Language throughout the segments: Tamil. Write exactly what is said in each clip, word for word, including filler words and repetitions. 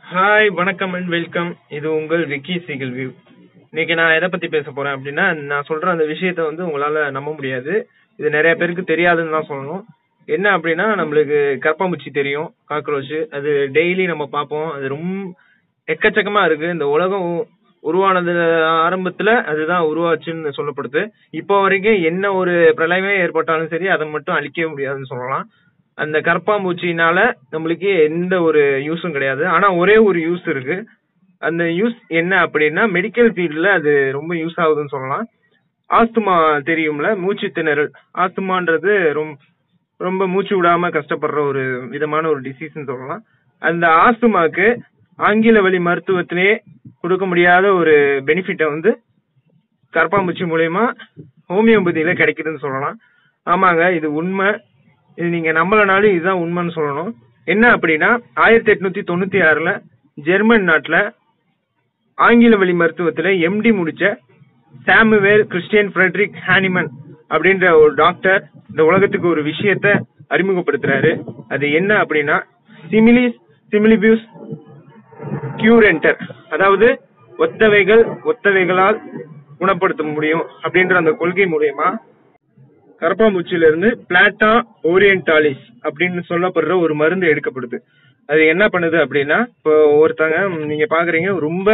ஹாய் வணக்கம் அண்ட் வெல்கம். இது உங்கள் விக்கிஸ் வியூ. இன்னைக்கு நான் எதை பத்தி பேச போறேன் அப்படின்னா, நான் சொல்ற அந்த விஷயத்த வந்து உங்களால நம்ப முடியாது. இது நிறைய பேருக்கு தெரியாதுன்னு தான் சொல்லணும். என்ன அப்படின்னா, நம்மளுக்கு கரப்பாம்பூச்சி தெரியும், காக்ரோச். அது டெய்லி நம்ம பார்ப்போம். அது ரொம்ப எக்கச்சக்கமா இருக்கு. இந்த உலகம் உருவானது ஆரம்பத்துல அதுதான் உருவாச்சுன்னு சொல்லப்படுது. இப்போ வரைக்கும் என்ன ஒரு பிரளயமே ஏற்பட்டாலும் சரி, அதை மட்டும் அழிக்கவே முடியாதுன்னு சொல்லலாம். அந்த கரப்பாம்பூச்சினால நம்மளுக்கு எந்த ஒரு யூஸும் கிடையாது. ஆனா ஒரே ஒரு யூஸ் இருக்கு. அந்த யூஸ் என்ன அப்படின்னா, மெடிக்கல் ஃபீல்ட்ல அது ரொம்ப யூஸ் ஆகுதுன்னு சொல்லலாம். ஆஸ்துமா தெரியும்ல, மூச்சு திணறல். ஆஸ்துமான்றது ரொம்ப ரொம்ப மூச்சு விடாம கஷ்டப்படுற ஒரு விதமான ஒரு டிசீஸ்ன்னு சொல்லலாம். அந்த ஆஸ்துமாக்கு ஆங்கில வழி மருத்துவத்திலேயே கொடுக்க முடியாத ஒரு பெனிஃபிட்டை வந்து கரப்பாம்பூச்சி மூலயமா ஹோமியோபதியில கிடைக்குதுன்னு சொல்லலாம். ஆமாங்க, இது உண்மை. இது நீங்க நம்பலனாலும் இதுதான் உண்மைன்னு சொல்லணும். என்ன அப்படின்னா, ஆயிரத்தி எட்நூத்தி தொண்ணூத்தி ஆறுல ஜெர்மன் நாட்டுல ஆங்கில வழி மருத்துவத்துல எம்டி முடிச்ச சாமுவேல் கிறிஸ்டியன் ஃப்ரெட்ரிக் ஹானிமன் அப்படின்ற ஒரு டாக்டர் இந்த உலகத்துக்கு ஒரு விஷயத்த அறிமுகப்படுத்துறாரு. அது என்ன அப்படின்னா, சிமிலிஸ் சிமிலிபியூஸ் கியூரென்டர், அதாவது ஒத்தவைகள் ஒத்தவைகளால் குணப்படுத்த முடியும் அப்படின்ற அந்த கொள்கை மூலயமா கரப்பாம்பூச்சியில இருந்து பிளாட்டா ஓரியன்டாலிஸ் அப்படின்னு சொல்லப்படுற ஒரு மருந்து எடுக்கப்படுது. அது என்ன பண்ணுது அப்படின்னா, இப்போ ஒருத்தங்க நீங்க பாக்குறீங்க, ரொம்ப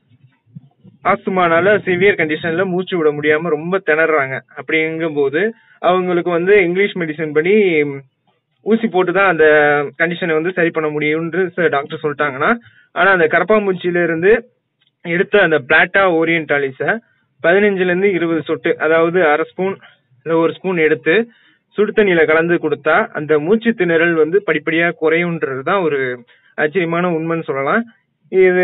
ஆஸ்துமானால சிவியர் கண்டிஷன்ல மூச்சு விட முடியாம ரொம்ப திணறாங்க. அப்படிங்கும் போது அவங்களுக்கு வந்து இங்கிலீஷ் மெடிசன் படி ஊசி போட்டுதான் அந்த கண்டிஷனை வந்து சரி பண்ண முடியும்னு டாக்டர் சொல்லிட்டாங்கன்னா, ஆனா அந்த கரப்பாம்பூச்சியில இருந்து எடுத்த அந்த பிளாட்டா ஓரியன்டாலிஸ பதினஞ்சுல இருந்து இருபது சொட்டு, அதாவது அரை ஸ்பூன் இல்ல ஒரு ஸ்பூன் எடுத்து சுடு தண்ணியில கலந்து கொடுத்தா அந்த மூச்சு திணறல் வந்து படிப்படியா குறையும்ன்றதுதான் ஒரு ஆச்சரியமான உண்மைன்னு சொல்லலாம். இது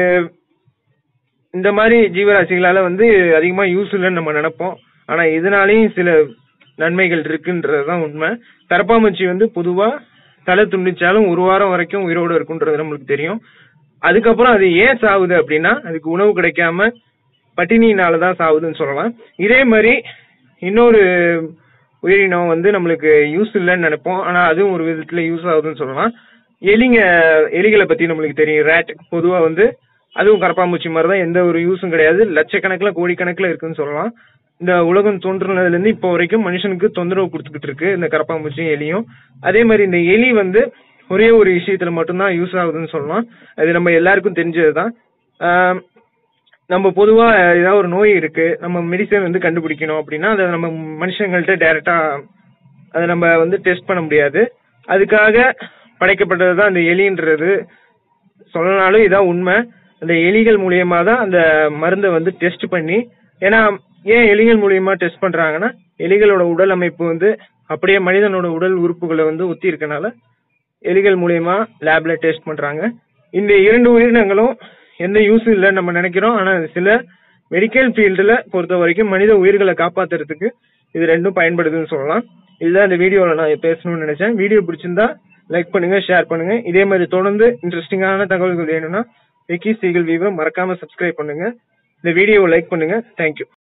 இந்த மாதிரி ஜீவராசிகளால வந்து அதிகமா யூஸ் இல்லைன்னு நம்ம நினைப்போம். ஆனா இதனாலேயும் சில நன்மைகள் இருக்குன்றதுதான் உண்மை. கரப்பாம்பூச்சி வந்து பொதுவா தலை துண்டிச்சாலும் ஒரு வாரம் வரைக்கும் உயிரோடு இருக்குன்றது நம்மளுக்கு தெரியும். அதுக்கப்புறம் அது ஏன் சாவுது அப்படின்னா, அதுக்கு உணவு கிடைக்காம பட்டினியினாலதான் சாவுதுன்னு சொல்லலாம். இதே மாதிரி இன்னொரு உயிரினம் வந்து நம்மளுக்கு யூஸ் இல்லைன்னு நினைப்போம், ஆனா அதுவும் ஒரு விதத்துல யூஸ் ஆகுதுன்னு சொல்லலாம். எலிங்க எலிகளை பத்தி நம்மளுக்கு தெரியும். ரேட் பொதுவா வந்து அதுவும் கரப்பாம்பூச்சி மாதிரிதான், எந்த ஒரு யூஸும் கிடையாது. லட்சக்கணக்கில் கோடிக்கணக்கில் இருக்குன்னு சொல்லலாம். இந்த உலகம் தோன்றுனதுல இருந்து இப்போ வரைக்கும் மனுஷனுக்கு தொந்தரவு கொடுத்துக்கிட்டு இருக்கு இந்த கரப்பாம்பூச்சியும் எலியும். அதே மாதிரி இந்த எலி வந்து ஒரே ஒரு விஷயத்துல மட்டும்தான் யூஸ் ஆகுதுன்னு சொல்லலாம். அது நம்ம எல்லாருக்கும் தெரிஞ்சதுதான். ஆஹ் நம்ம பொதுவா ஏதாவது ஒரு நோய் இருக்கு, நம்ம மெடிசன் வந்து கண்டுபிடிக்கணும் அப்படின்னா அதை நம்ம மனுஷங்கள்ட்ட டைரக்டா அதை நம்ம வந்து டெஸ்ட் பண்ண முடியாது. அதுக்காக படைக்கப்பட்டதுதான் அந்த எலின்றது சொல்லனாலும் இதான் உண்மை. அந்த எலிகள் மூலியமா தான் அந்த மருந்தை வந்து டெஸ்ட் பண்ணி, ஏன்னா ஏன் எலிகள் மூலியமா டெஸ்ட் பண்றாங்கன்னா, எலிகளோட உடல் அமைப்பு வந்து அப்படியே மனிதனோட உடல் உறுப்புகளை வந்து ஒத்தி இருக்கனால எலிகள் மூலியமா லேப்ல டெஸ்ட் பண்றாங்க. இந்த இரண்டு உயிரினங்களும் எந்த யூஸும் இல்லைன்னு நம்ம நினைக்கிறோம். ஆனா சில மெடிக்கல் ஃபீல்டுல பொறுத்த வரைக்கும் மனித உயிர்களை காப்பாத்துறதுக்கு இது ரெண்டும் பயன்படுதுன்னு சொல்லலாம். இதுதான் இந்த வீடியோவில் நான் பேசணும்னு நினைச்சேன். வீடியோ பிடிச்சிருந்தா லைக் பண்ணுங்க, ஷேர் பண்ணுங்க. இதே மாதிரி தொடர்ந்து இன்ட்ரெஸ்டிங்கான தகவல்கள் வேணும்னா விக்கிஸ் வியூவை மறக்காம சப்ஸ்கிரைப் பண்ணுங்க. இந்த வீடியோவை லைக் பண்ணுங்க. தேங்க்யூ.